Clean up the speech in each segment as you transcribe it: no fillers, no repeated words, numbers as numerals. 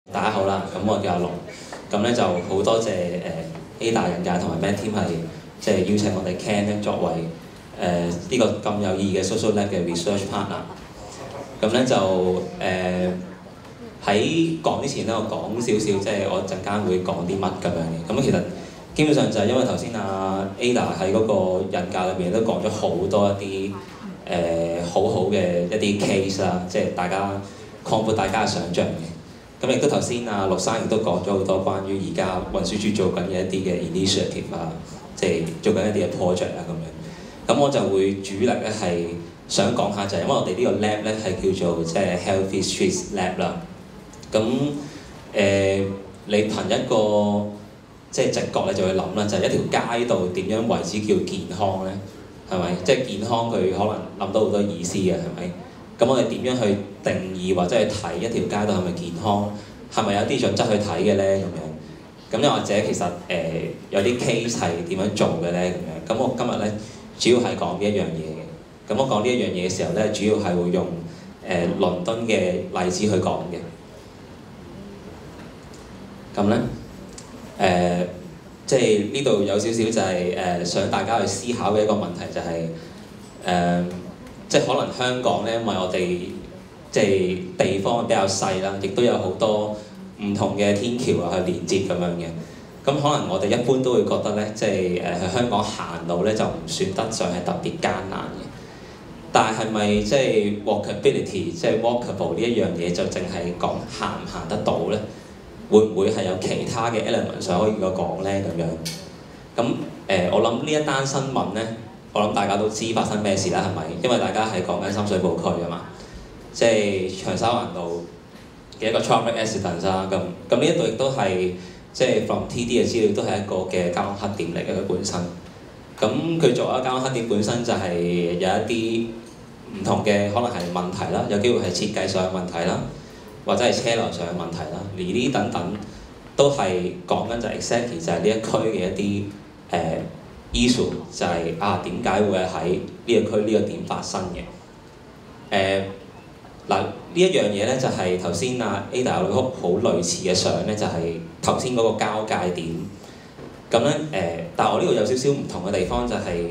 大家好啦，咁我叫阿龍，咁咧就好多謝Ada 人界同埋 Man Team 係即係邀請我哋 Ken 咧作為呢個咁有意義嘅 Social Lab 嘅 research partner。咁咧就喺講之前咧，我講少少即係我陣間會講啲乜咁樣嘅。咁其實基本上就係因為頭先阿 Ada 喺嗰個人界裏邊都講咗好多一啲好好嘅一啲 case 啦，即係大家擴闊大家嘅想像嘅。咁亦都頭先阿陸生亦都講咗好多關於而家運輸署做緊嘅一啲嘅 initiative 啊，即係做緊一啲嘅 project 啊咁樣。咁我就會主力咧係想講下就係因為我哋呢個 lab 咧係叫做即係 Healthy Streets Lab 啦。咁你憑一個即係直覺你就會諗啦，就係一條街道點樣為之叫健康咧？係咪？即係健康佢可能諗到好多意思嘅，係咪？咁我哋點樣去定義或者去睇一條街道係咪健康？係咪有啲準則去睇嘅咧？咁樣又或者其實有啲 case 係點樣做嘅咧？咁樣咁我今日咧主要係講呢一樣嘢嘅。咁我講呢一樣嘢嘅時候咧，主要係會用倫敦嘅例子去講嘅。咁咧即係呢度有少少就係想大家去思考嘅一個問題就係即係可能香港咧，因為我哋即係地方比較細啦，亦都有好多唔同嘅天橋啊去連接咁樣嘅。咁可能我哋一般都會覺得咧，即係喺香港行路咧就唔算得上係特別艱難嘅。但係咪即係 walkability， 即係 walkable 呢一樣嘢就淨係講行唔行得到咧？會唔會係有其他嘅 element 上可以講咧咁樣？咁我諗呢一單新聞咧。我諗大家都知發生咩事啦，係咪？因為大家係講緊深水埗區啊嘛，即係長沙灣道嘅一個 traffic accident 啦。咁呢一度亦都係即係 from TD 嘅資料，都係一個嘅交通黑點嚟嘅佢本身。咁佢作為一個交通黑點本身就係有一啲唔同嘅可能係問題啦，有機會係設計上嘅問題啦，或者係車流上嘅問題啦。而呢啲等等都係講緊就 exactly 就係呢一區嘅一啲issue 就係點解會喺呢個區呢個點發生嘅？嗱呢一樣嘢咧就係頭先Ada 有幅好類似嘅相咧，就係頭先嗰個交界點。咁咧但係我呢度有少少唔同嘅地方就係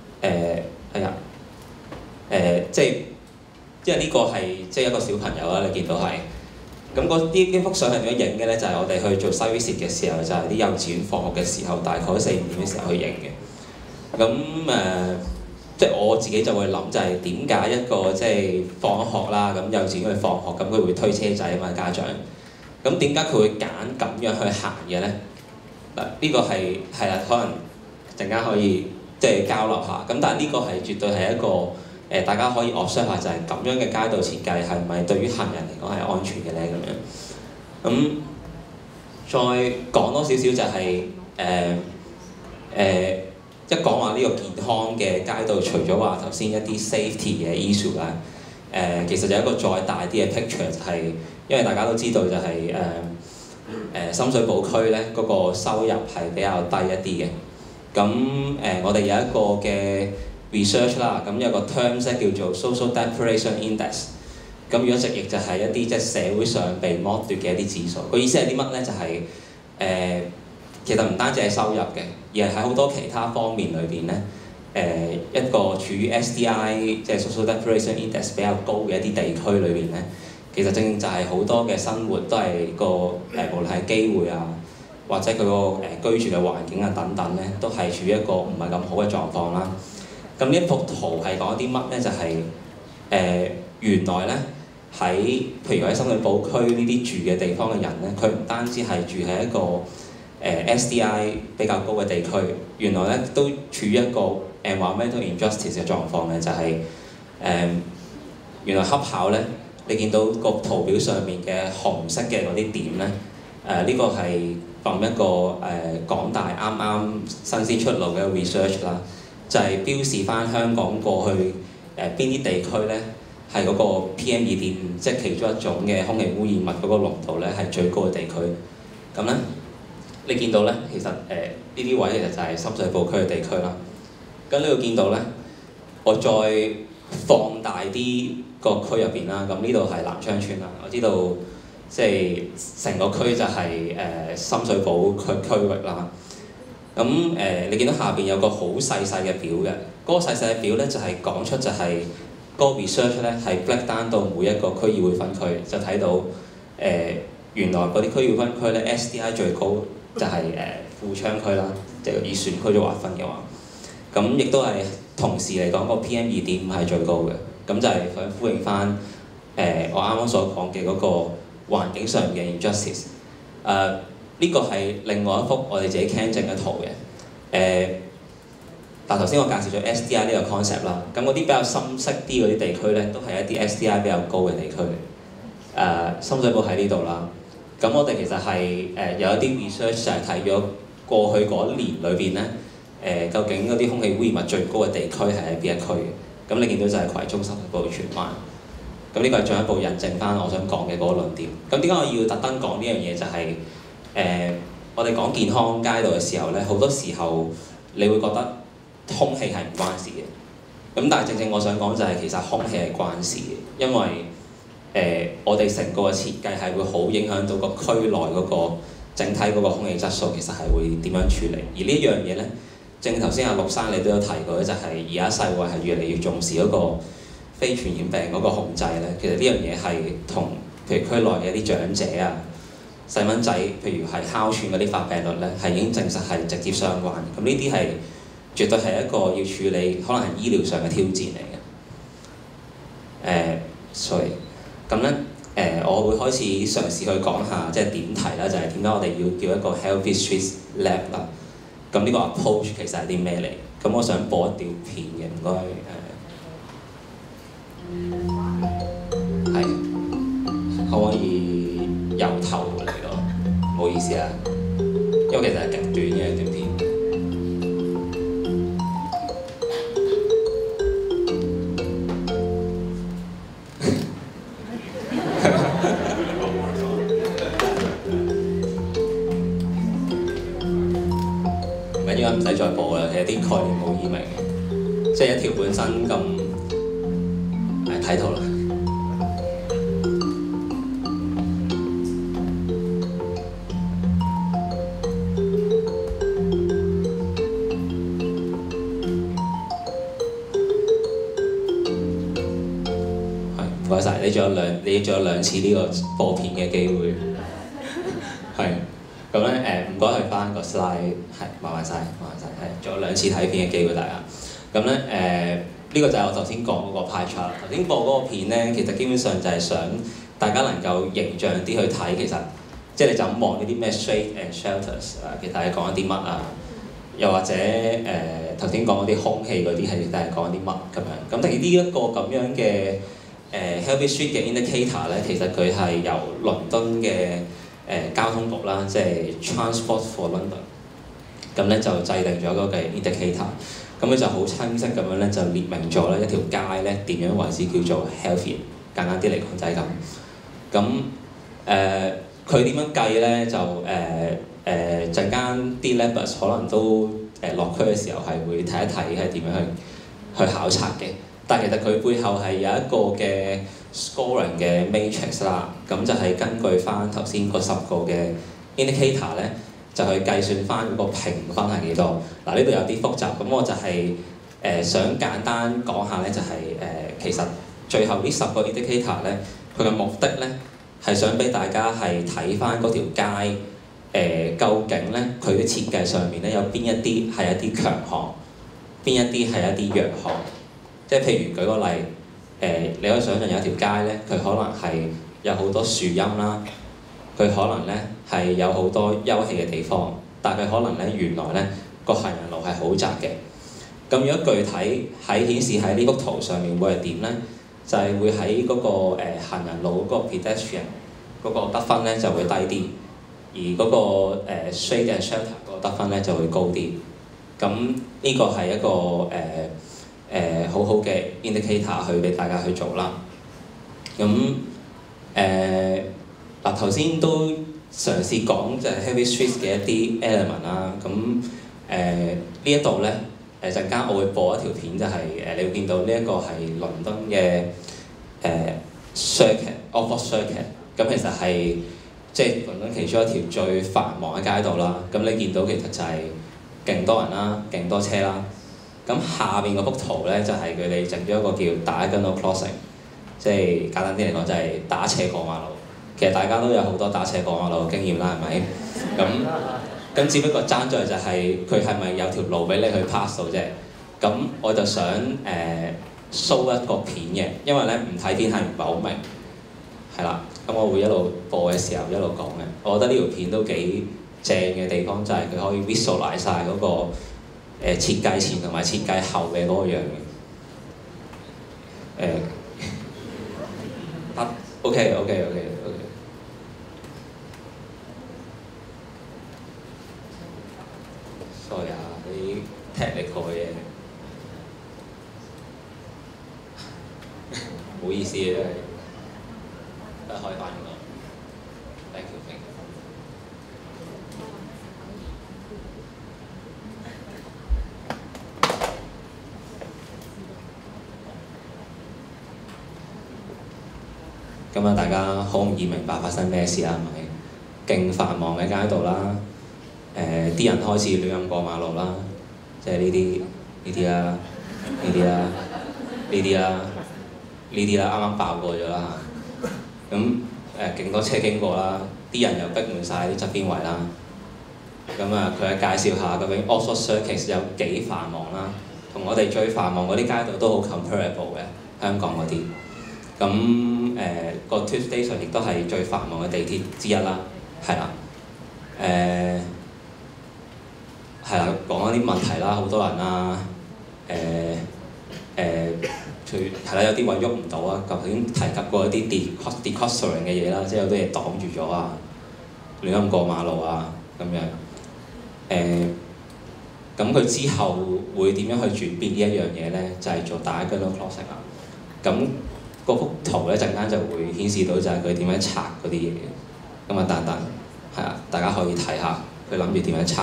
即係因為呢個係即係一個小朋友啦，你見到係。咁呢幅相係點樣影嘅咧？就係我哋去做 site visit嘅時候，就係啲幼稚園放學嘅時候，大概4、5點嘅時候去影嘅。咁即係我自己就會諗就係點解一個即係放學啦，咁幼稚園去放學，咁佢會推車仔啊嘛家長。咁點解佢會揀咁樣去行嘅咧？嗱，呢個係啦，可能陣間可以即係交流下。咁但係呢個係絕對係一個大家可以 observe 下，就係咁樣嘅街道設計係咪對於行人嚟講係安全嘅咧？咁樣再講多少少就係一講話呢個健康嘅街道，除咗話頭先一啲 safety 嘅 issue 啦，其實有一個再大啲嘅 picture 就係，因為大家都知道就係深水埗區咧嗰個收入係比較低一啲嘅。咁我哋有一個嘅 research 啦，咁有個 terms 咧叫做 social deprivation index。咁如果直譯就係一啲即係社會上被剝奪嘅一啲指數。個意思係啲乜咧？就係其實唔單止係收入嘅，而係喺好多其他方面裏邊咧，一個處於 SDI 即係 social deprivation index 比較高嘅一啲地區裏邊咧，其實正就係好多嘅生活都係個無論係機會啊，或者佢個居住嘅環境啊等等咧，都係處於一個唔係咁好嘅狀況啦。咁呢一幅圖係講啲乜咧？就係原來咧喺譬如喺深水埗區呢啲住嘅地方嘅人咧，佢唔單止係住喺一個SDI 比較高嘅地區，原來咧都處於一個 environmental injustice 嘅狀況嘅，就係原來恰巧咧，你見到個圖表上面嘅紅色嘅嗰啲點咧，呢個係從一個港大啱啱新鮮出爐嘅 research 啦，就係標示翻香港過去邊啲地區咧係嗰個 PM2.5，即係其中一種嘅空氣污染物嗰個濃度咧係最高嘅地區。咁咧，你見到咧，其實呢啲位其實就係深水埗區嘅地區啦。咁呢度見到咧，我再放大啲個區入邊啦。咁呢度係南昌村啦。我知道即係成個區就係深水埗區域啦。咁你見到下邊有個好細細嘅表嘅，嗰個細細嘅表咧就係講出就係嗰個 research 咧係 break down 到每一個區議會分區，就睇到原來嗰啲區議會分區咧 SDI 最高就係富昌區啦，即係以選區做劃分嘅話，咁亦都係同時嚟講個 PM2.5係最高嘅，咁就係想呼應翻我啱啱所講嘅嗰個環境上嘅 injustice。呢個係另外一幅我哋自己 can 整嘅圖嘅。嗱頭先我介紹咗 SDI 呢個 concept 啦，咁嗰啲比較深色啲嗰啲地區咧，都係一啲 SDI 比較高嘅地區。深水埗喺呢度啦。咁我哋其實係有一啲 research 就係睇咗過去嗰一年裏邊咧，究竟嗰啲空氣污染物最高嘅地區係喺邊一區嘅？咁你見到就係葵涌、深水埗、荃灣。咁呢個係進一步印證翻我想講嘅嗰個論點。咁點解我要特登講呢樣嘢？就係我哋講健康街道嘅時候咧，好多時候你會覺得空氣係唔關事嘅。咁但係正正我想講就係其實空氣係關事嘅，因為我哋成個嘅設計係會好影響到個區內嗰個整體嗰個空氣質素，其實係會點樣處理。而呢一樣嘢咧，正頭先阿陸生你都有提過咧，就係而家世衞係越嚟越重視嗰個非傳染病嗰個控制咧。其實呢樣嘢係同譬如區內嘅一啲長者啊、細蚊仔，譬如係哮喘嗰啲發病率咧，係已經證實係直接相關。咁呢啲係絕對係一個要處理，可能係醫療上嘅挑戰嚟嘅。所以咁咧我會開始嘗試去講下即係點題啦，就係點解我哋要叫一個 Healthy Streets Lab 啦。咁呢個 approach 其實係啲咩嚟？咁我想播一條片嘅，唔該係可唔可以由頭嚟咯？唔好意思啊，因為其實係極短嘅一段片。唔緊要，唔使再播啦。其實啲概念好易明嘅，即係一條本身咁睇到啦。唔該晒，你仲有兩次呢個播片嘅機會，係咁咧唔該去翻個 slide， 係麻煩晒，係仲有兩次睇片嘅機會大家。咁咧呢個就係我頭先講嗰個 pie chart。頭先播嗰個片咧，其實基本上就係想大家能夠形象啲去睇，其實即係你就咁望呢啲咩 shade and shelters 其實係講一啲乜啊？又或者頭先講嗰啲空氣嗰啲係講一啲乜咁樣？咁但係呢一個咁樣嘅Healthy Street 嘅 indicator 咧，其實佢係由倫敦嘅交通局啦，即係 Transport for London， 咁咧就制定咗嗰個 indicator， 咁佢就好清晰咁樣咧就列明咗咧一條街咧點樣為之叫做 healthy， 簡單啲嚟講就係咁。咁佢點樣計咧？就陣間啲 labs 可能都落區嘅時候係會睇一睇係點樣去考察嘅。但係其實佢背後係有一個嘅 scoring 嘅 matrix 啦，咁就係根據翻頭先嗰10個嘅 indicator 咧，就去計算翻嗰個評分係幾多。嗱呢度有啲複雜，咁我就係想簡單講下咧，就係其實最後呢10個 indicator 咧，佢嘅目的咧係想俾大家係睇翻嗰條街究竟咧佢嘅設計上面咧有邊一啲係一啲強項，邊一啲係一啲弱項。即係譬如舉個例，你可以想象有一條街咧，佢可能係有好多樹蔭啦，佢可能咧係有好多休憩嘅地方，但係佢可能咧原來咧個行人路係好窄嘅。咁如果具體喺顯示喺呢幅圖上面會係點咧？就係會喺嗰個行人路嗰個 pedestrian 嗰個得分咧就會低啲，而嗰個shade and shelter 嗰個得分咧就會高啲。咁呢個係一個好好嘅 indicator 去俾大家去做啦。咁嗱頭先都嘗試講就係 Healthy Streets 嘅一啲 element 啦。咁呢一度咧陣間我會播一條片，就係你會見到呢一個係倫敦嘅Circuit Oxford Circuit。 咁其實係即係倫敦其中一條最繁忙嘅街道啦。咁你見到其實就係勁多人啦，勁多車啦。咁下邊嗰幅圖咧就係佢哋整咗一個叫 diagonal crossing， 即係簡單啲嚟講就係打斜過馬路。其實大家都有好多打斜過馬路嘅經驗啦，係咪？咁只不過爭在就係佢係咪有條路俾你去 pass 到啫。咁我就想show 一個片嘅，因為咧唔睇片係唔係好明，係啦。咁我會一路播嘅時候一路講嘅。我覺得呢條片都幾正嘅地方就係佢可以 visualize 晒嗰個設計前同埋設計後嘅嗰個樣嘅。OK。sorry 啊，啲 technical 嘅嘢，唔好意思啊，真係開翻個 thank you。咁啊，大家好容易明白發生咩事啦，係咪？勁繁忙嘅街道啦，啲人開始亂咁過馬路啦，即係呢啲啦，啱啱爆過咗啦。咁勁多車經過啦，啲人又逼滿晒啲側邊位啦。咁啊，佢介紹下究竟 Oxford Circus 有幾繁忙啦，同我哋最繁忙嗰啲街道都好 comparable 嘅，香港嗰啲。咁個 Tube Station 亦都係最繁忙嘅地鐵之一啦，係啦，講一啲問題啦，好多人啦，係啦，有啲位喐唔到啊，頭先提及過一啲 declustering 嘅嘢啦，即係有啲嘢擋住咗啊，亂咁過馬路啊咁樣，咁佢之後會點樣去轉變呢一樣嘢咧？就係做diagonal crossing啦，咁嗰幅圖咧陣間就會顯示到就係佢點樣拆嗰啲嘢嘅，咁啊係啊，大家可以睇下佢諗住點樣拆。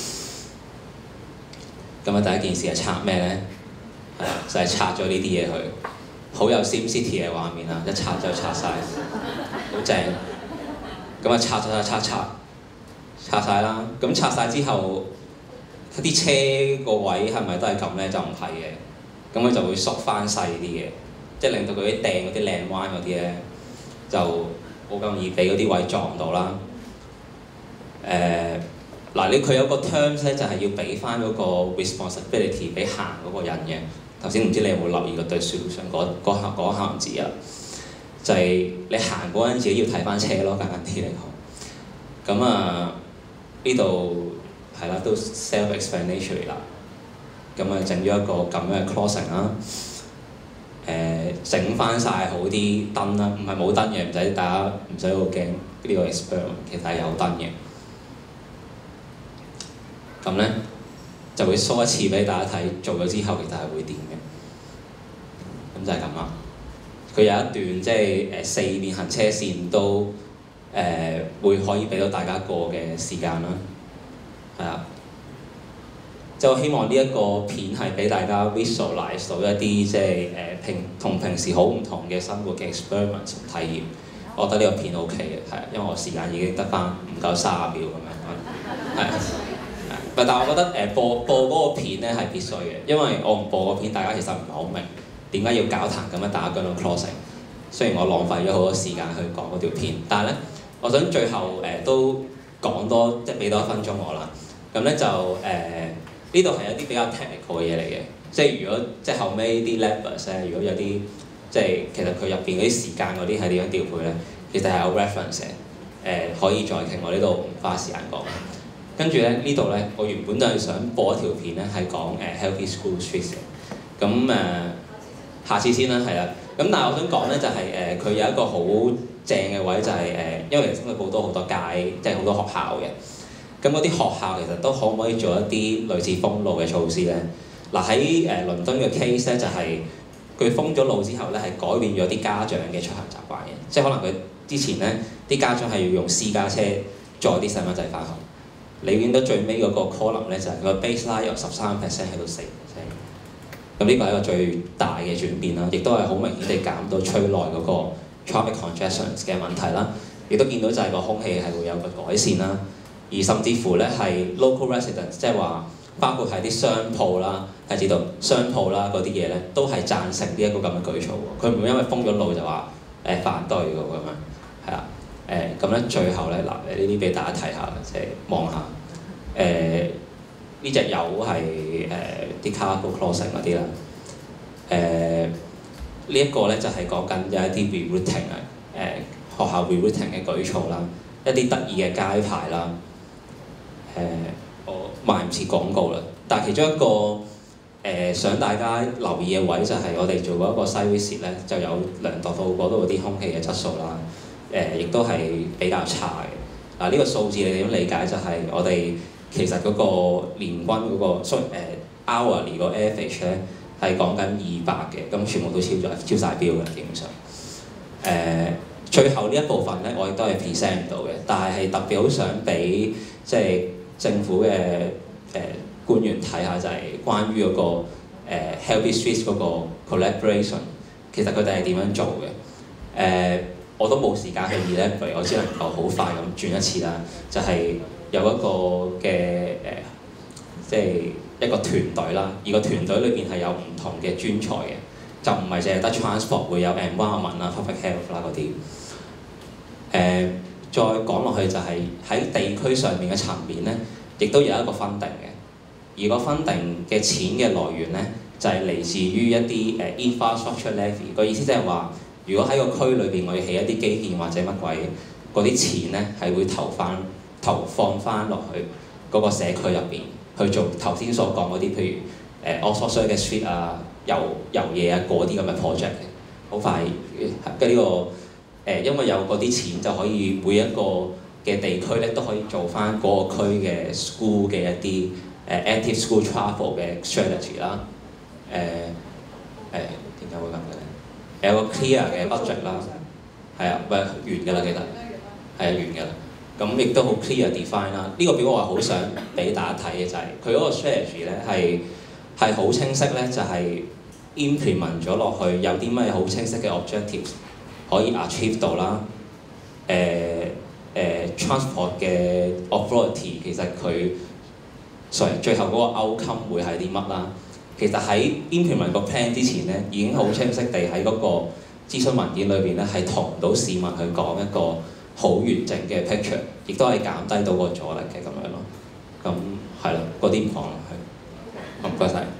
咁啊，第一件事係拆咩咧？係啊，就係拆咗呢啲嘢去，好有 SimCity 嘅畫面啊！一拆就拆晒，好正。咁啊，拆晒啦。咁拆晒之後，啲車個位係咪都係咁咧？就唔係嘅。咁佢就會縮翻細啲嘅。即係令到佢啲掟嗰啲靚彎嗰啲咧，就冇咁易俾嗰啲位撞到啦。佢有個 terms 咧，就係要俾翻嗰個 responsibility 俾行嗰個人嘅。頭先唔知你有冇留意過對 solution 嗰行字啊？就係你行嗰陣自己要睇翻車咯，簡單啲嚟講。咁啊，呢度係啦，都 self-explanatory 啦。咁啊，整咗一個咁樣嘅 crossing 啦。整翻晒好啲燈啦，唔係冇燈嘅，大家唔使好驚呢個 experiment， 其實係有燈嘅。咁咧就會 show 一次俾大家睇，做咗之後其實係會點嘅。咁就係咁啦。佢有一段即係四面行車線都會可以俾到大家過嘅時間啦。係啊。就希望呢一個片係俾大家 visualize 到一啲即係同平時好唔同嘅生活嘅 experiment 體驗。我覺得呢個片 OK 嘅，係因為我時間已經得翻唔夠30秒咁樣，係。但係我覺得播嗰個片咧係必須嘅，因為我唔播個片，大家其實唔係好明點解要搞壇咁樣打 diagonal crossing。雖然我浪費咗好多時間去講嗰條片，但係咧，我想最後都講多即係俾多1分鐘我啦。咁咧就呢度係一啲比較 technical 嘅嘢嚟嘅，即係如果即係後尾啲 levers 咧，如果有啲即係其實佢入邊嗰啲時間嗰啲係點樣調配咧，其實係有 reference 嘅，可以再傾，我呢度唔花時間講。跟住咧呢度咧，我原本都係想播一條片咧，係講Healthy School Streets嘅。咁下次先啦，係啦。咁但係我想講咧就係佢有一個好正嘅位就係因為深水埗都好多街，即係好多學校嘅。咁嗰啲學校其實都可唔可以做一啲類似封路嘅措施咧？嗱喺倫敦嘅 case 咧就係佢封咗路之後咧係改變咗啲家長嘅出行習慣嘅，即係可能佢之前咧啲家長係要用私家車載啲細蚊仔返學，你見到最尾嗰個 column 咧就係佢個 baseline 由13% 去到4%，咁呢個係一個最大嘅轉變啦，亦都係好明顯地減到區內嗰個 traffic congestion 嘅問題啦。 亦都見到就係個空氣係會有個改善啦。而甚至乎咧係 local residents， 即係話包括係啲商鋪啦，係知道商鋪啦嗰啲嘢咧，都係贊成呢一個咁嘅舉措喎。佢唔會因為封咗路就話反對㗎咁樣，係啦。咁咧最後咧嗱，呢啲俾大家睇下，即係望下呢隻油係啲 cargo crossing 嗰啲啦。呢一個咧就係講緊有一啲 rerouting 學校 rerouting 嘅舉措啦，一啲得意嘅街牌啦。我賣唔切廣告啦，但係其中一個想大家留意嘅位就係我哋做過一個 site visit咧，就有量度到嗰度啲空氣嘅質素啦。亦都係比較差嘅。呢個數字你點理解？就係我哋其實嗰個年均嗰個hourly 個 average 咧係講緊200嘅，咁全部都超晒標嘅基本上。最後呢一部分咧，我亦都係 present 唔到嘅，但係特別好想俾即係政府嘅官員睇下，就係關於嗰個Healthy Streets 嗰個 collaboration， 其實佢哋係點樣做嘅？我都冇時間去 elaborate， 我只能夠好快咁轉一次啦。就係有一個嘅即係一個團隊啦，而個團隊裏邊係有唔同嘅專才嘅，就唔係淨係得 transport 會有 environment 啦、public health 啦嗰啲。再講落去就係喺地區上面嘅層面咧，亦都有一個分定嘅，而個分定嘅錢嘅來源咧，就係嚟自於一啲infrastructure levy。個意思即係話，如果喺個區裏邊我要起一啲基建或者乜鬼，嗰啲錢咧係會投放翻落去嗰個社區入邊去做頭先所講嗰啲，譬如Oxford嘅 street 啊、遊嘢啊嗰啲咁嘅 project 嘅，好快嘅呢個因為有嗰啲錢就可以每一個嘅地區咧都可以做翻嗰個區嘅 school 嘅一啲active school travel 嘅 strategy 啦。點解會咁嘅咧？有個 clear 嘅 budget 啦，係啊，完㗎啦，其實係啊，完㗎啦。咁亦都好 clear define 啦。呢個表我係好想俾大家睇嘅就係佢嗰個 strategy 咧係好清晰咧，就係 implement 咗落去有啲咩好清晰嘅 objectives 可以 achieve 到啦。transport 嘅 authority 其實佢最後嗰個 outcome 會係啲乜啦？其實喺 implement 個 plan 之前咧，已經好清晰地喺嗰個諮詢文件裏邊咧，係同到市民去講一個好完整嘅 picture， 亦都係減低到個阻力嘅咁樣咯。咁係啦，嗰啲唔講啦，係。唔該晒。